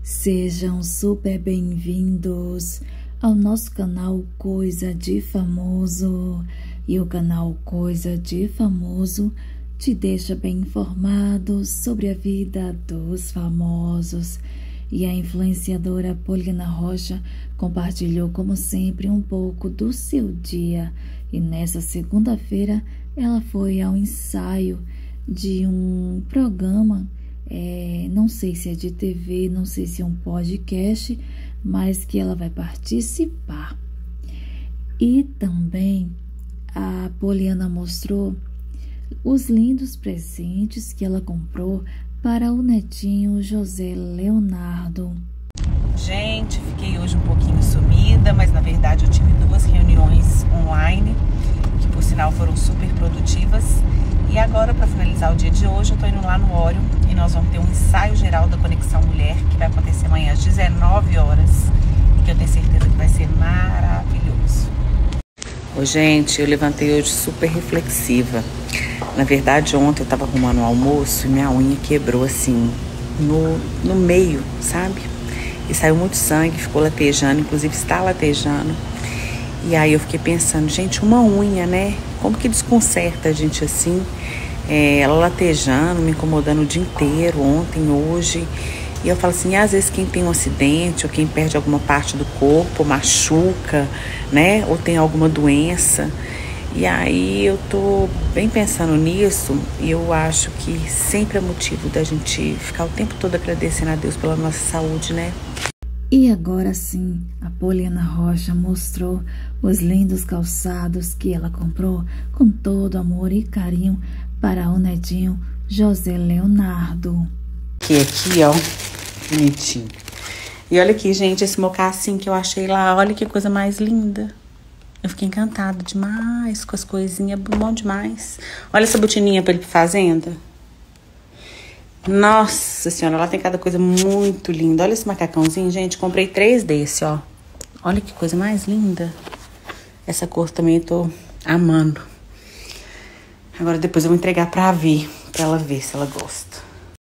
Sejam super bem-vindos ao nosso canal Coisa de Famoso. E o canal Coisa de Famoso te deixa bem informado sobre a vida dos famosos. E a influenciadora Poliana Rocha compartilhou, como sempre, um pouco do seu dia. E nessa segunda-feira, ela foi ao ensaio de um programa, não sei se é de TV, não sei se é um podcast, mas que ela vai participar. E também a Poliana mostrou os lindos presentes que ela comprou para o netinho José Leonardo. Gente, fiquei hoje um pouquinho sumida, mas na verdade eu tive 2 reuniões online, que por sinal foram super produtivas. E agora, para finalizar o dia de hoje, eu tô indo lá no Orion e nós vamos ter um ensaio geral da Conexão Mulher, que vai acontecer amanhã às 19 horas, e que eu tenho certeza que vai ser maravilhoso. Ô, gente, eu levantei hoje super reflexiva. Na verdade, ontem eu tava arrumando o almoço e minha unha quebrou assim, no meio, sabe? E saiu muito sangue, ficou latejando, inclusive está latejando. E aí eu fiquei pensando, gente, uma unha, né? Como que desconcerta a gente assim? Ela latejando, me incomodando o dia inteiro, ontem, hoje. E eu falo assim, às vezes quem tem um acidente ou quem perde alguma parte do corpo, machuca, né? Ou tem alguma doença. E aí eu tô bem pensando nisso e eu acho que sempre é motivo da gente ficar o tempo todo agradecendo a Deus pela nossa saúde, né? E agora sim, a Poliana Rocha mostrou os lindos calçados que ela comprou com todo amor e carinho para o netinho José Leonardo. Aqui, ó, bonitinho. E olha aqui, gente, esse mocassim que eu achei lá, olha que coisa mais linda. Eu fiquei encantada demais com as coisinhas, bom demais. Olha essa botininha para ele ir pra fazenda. Nossa senhora, lá tem cada coisa muito linda. Olha esse macacãozinho, gente. Comprei 3 desse, ó. Olha que coisa mais linda. Essa cor também eu tô amando. Agora depois eu vou entregar pra Vi, pra ela ver se ela gosta.